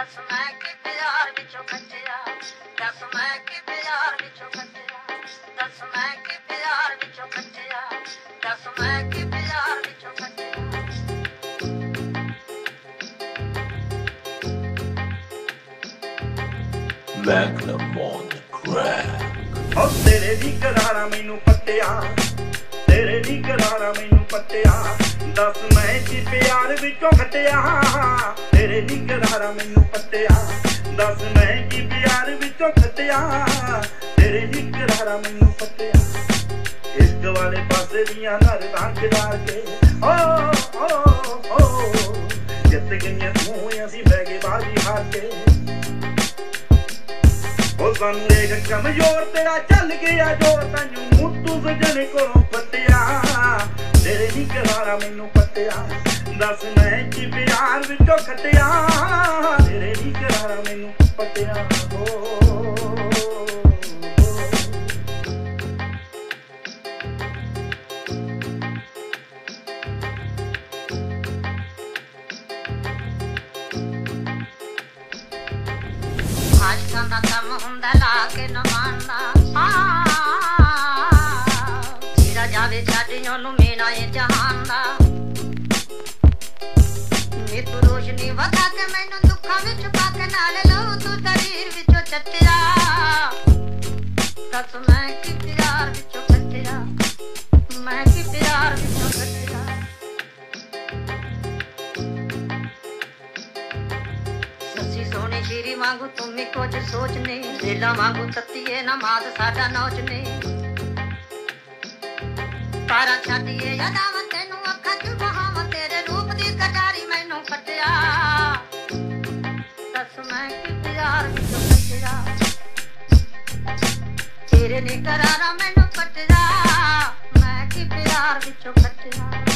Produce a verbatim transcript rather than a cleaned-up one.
दस मैं कि प्यार विचों कटिया दस मैं कि प्यार विचों कटिया दस मैं कि प्यार विचों कटिया दस मैं कि प्यार विचों कटिया Magnum on the crack. हो तेरे दी करारा मैनू पट्टिया तेरे दी करारा मैनू पट्टिया दस मैं कि प्यार विचों कटिया तेरे दी करारा मैनू पट्टिया दस मैं कि प्यार विचों कटिया तेरे दी करारा मैनू पट्टिया इश्क वाले पासे दियां नरदां खिलार के ओ ओ ओ जित गईयां तू असीं बह गए बाजी हार के सानू देख कमजोर तेरा चल गया जोर तैनू मुत्तू सजने कोलों पट्टिया तेरे नी करारा मैनू पट्टिया दस मैं कि प्यार विचों कटिया तेरे नी करारा मैनू पट्टिया हो आशकां दा कम हुंदा ला के न मानदा तेरा जावे छड्ड ओनू मेरा ए जहान दा नी तू रोशनी वधा के मैनू दुखां विच पा के नाल लऊ तू शरीर विचों चट्टिया दस मैं कि प्यार विचों कटिया मैं कि प्यार विचों कटिया सच्ची सोनी शीरी वांगू तुम ही कुछ सोचने दिला वांगू तत्तीए नमाज साडा नौचने तारा छातीए यादां तेनू अखां च बहावां तेरे रूप दी कटारी मैनू कटिया दस मैं कि प्यार विचों कटिया तेरे नी करारा मैनू कटिया मैं कि प्यार विचों कटिया।